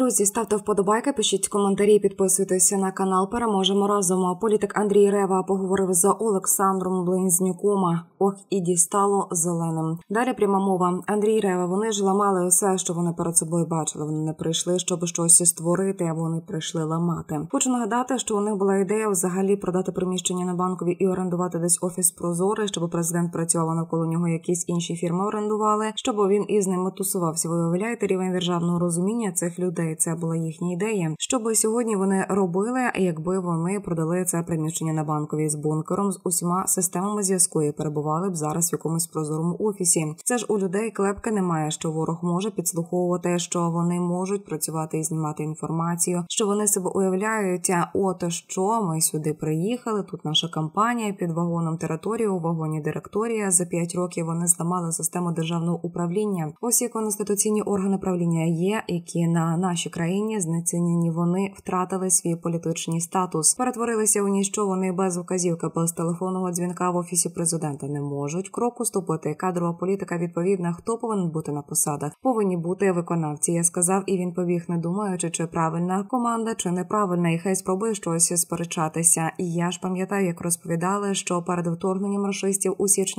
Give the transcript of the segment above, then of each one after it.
Друзі, ставте вподобайки, пишіть коментарі, підписуйтеся на канал. Переможемо разом. Політик Андрій Рева поговорив з Олександром Близнюком. Ох, і дістало зеленим. Далі пряма мова. Андрій Рева, вони ж ламали все, що вони перед собою бачили. Вони не прийшли, щоб щось створити, а вони прийшли ламати. Хочу нагадати, що у них була ідея взагалі продати приміщення на Банковій і орендувати десь офіс Прозорий, щоб президент працював, навколо нього якісь інші фірми орендували, щоб він із ними тусувався. Ви уявляєте рівень державного розуміння цих людей? Це була їхня ідея. Що би сьогодні вони робили, якби вони продали це приміщення на Банковій з бункером, з усіма системами зв'язку і перебували б зараз в якомусь прозорому офісі. Це ж у людей клепки немає, що ворог може підслуховувати, що вони можуть працювати і знімати інформацію, що вони себе уявляють, от що ми сюди приїхали, тут наша кампанія під вагоном території, у вагоні директорія. За 5 років вони зламали систему державного управління. Ось як конституційні органи правління є, які на нашій країні знецінені, вони втратили свій політичний статус, перетворилися у ніщо, вони без вказівки, без телефонного дзвінка в офісі президента не можуть кроку ступити. Кадрова політика відповідна, хто повинен бути на посадах? Повинні бути виконавці, я сказав, і він побіг, не думаючи, чи правильна команда, чи неправильна, і хай спробує щось сперечатися. І я ж пам'ятаю, як розповідали, що перед вторгненням рашистів у січні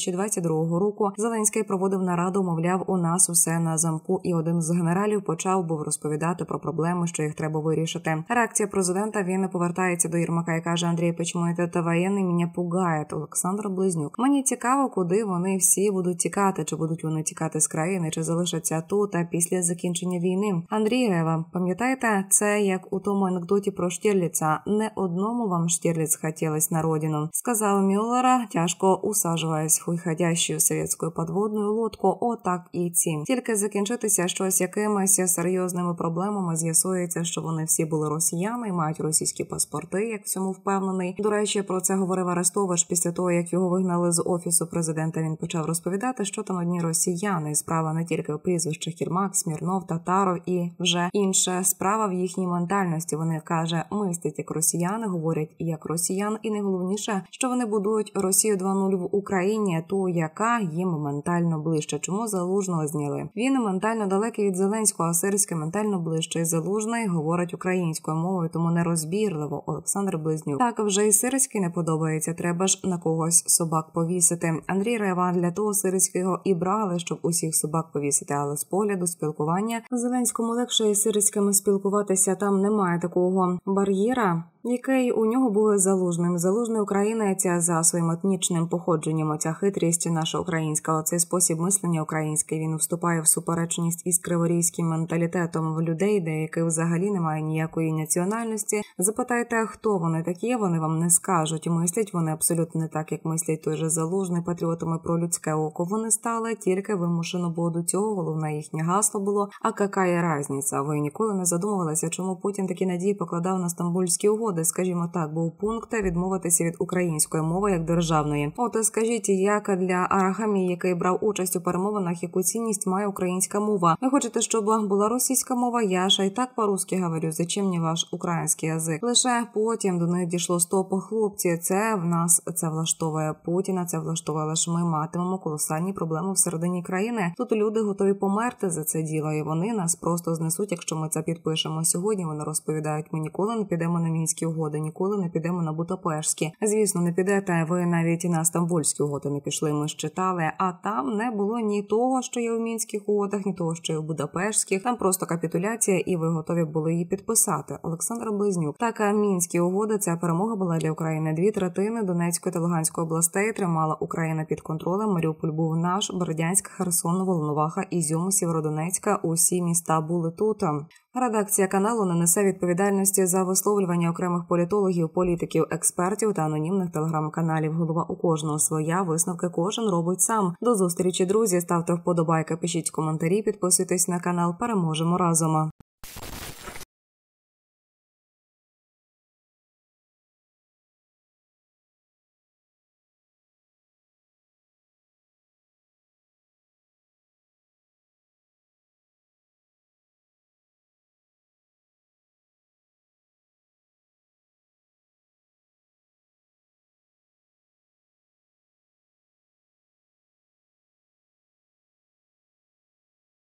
2022 року Зеленський проводив нараду, мовляв, у нас усе на замку, і один з генералів почав був розповідати про проблеми, що їх треба вирішити. Реакція президента, він повертається до Єрмака і каже: Андрій, почему это воєнний мене пугає? Олександр Близнюк. Мені цікаво, куди вони всі будуть тікати, чи будуть вони тікати з країни, чи залишаться тут, а після закінчення війни. Андрій Рева, пам'ятаєте, це як у тому анекдоті про Штірліца. Не одному вам Штірліц хотілось на родину, сказав Мюллера, тяжко усаджуваясь в уходящую совєтську подводну лодку. Отак і ці. Тільки закінчитися щось якимось серйозними проблемами, з'ясується, що вони всі були росіяни і мають російські паспорти, як в цьому впевнений. До речі, про це говорив Арестович після того, як його вигнали з офісу президента. Він почав розповідати, що там одні росіяни. Справа не тільки в прізвищах Єрмак, Смірнов, Татаров і вже інша справа в їхній ментальності. Вони, каже, мислять як росіяни, говорять як росіян, і найголовніше, що вони будують Росію 2.0 в Україні, ту, яка їм ментально ближче. Чому Залужного зняли? Він ментально далекий від Зеленського, а Сирський ментально ближче. І Залужний говорить українською мовою, тому нерозбірливо. Олександр Близнюк. Так вже і Сирський не подобається, треба ж на когось собак повісити. Андрій Рева, для того Сирського і брали, щоб усіх собак повісити, але з погляду спілкування Зеленському легше із Сирськими спілкуватися, там немає такого бар'єра, який у нього був Залужним. Залужний українець за своїм етнічним походженням, оця хитрість наша українська, оцей спосіб мислення український, він вступає в суперечність із криворізьким менталітетом в людей, деяких взагалі немає ніякої національності. Запитайте, хто вони такі, вони вам не скажуть. Мислять вони абсолютно не так, як мислять той же Залужний, патріотами про людське око. Вони стали тільки вимушено, бо до цього головне їхнє гасло було «А какая різниця?». Ви ніколи не задумувалися, чому Путін такі надії покладав на Стамбульські угоди? Скажімо так, був пункт відмовитися від української мови як державної. От скажіть, як для Арахамії, який брав участь у перемовинах, яку цінність має українська мова? Ви хочете, щоб була російська мова? Я ж і так по-русски говорю, зачем мені ваш український язик? Лише потім до них дійшло: стоп, хлопці, це в нас, це влаштовує Путіна, це влаштовує, лише ми матимемо колосальні проблеми всередині країни. Тут люди готові померти за це діло, і вони нас просто знесуть, якщо ми це підпишемо. Сьогодні вони розповідають: ми ніколи не підемо на Мінські угоди, ніколи не підемо на Будапештські. Звісно, не підете, ви навіть на Стамбульські угоди не пішли, ми ж читали, а там не було ні того, що є в Мінських угодах, ні того, що є в Будапештських. Там просто капітуляція, і ви готові були її підписати. Олександр Близнюк. Така Мінські угоди, ця перемога була для України. 2/3 Донецької та Луганської областей тримала Україна під контролем. Маріуполь був наш, Бердянськ, Херсон, Волноваха, Ізюм, Сєвєродонецька. Усі міста були тут. Редакція каналу не несе відповідальності за висловлювання окремих політологів, політиків, експертів та анонімних телеграм-каналів. Голова у кожного своя, висновки кожен робить сам. До зустрічі, друзі. Ставте вподобайки, пишіть коментарі, підписуйтесь на канал. Переможемо разом.